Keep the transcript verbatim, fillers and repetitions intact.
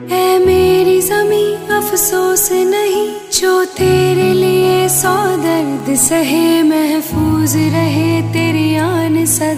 ऐ मेरी ज़मीं अफसोस नहीं, जो तेरे लिए सौ दर्द सहे, महफूज रहे तेरी आन सदा।